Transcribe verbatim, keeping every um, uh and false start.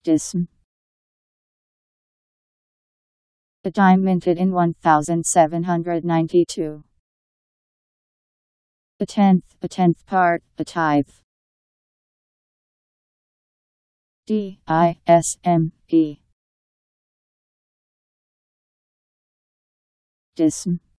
Disme. A dime minted in one thousand seven hundred ninety-two. A tenth, a tenth part, a tithe. D I S M E. Disme.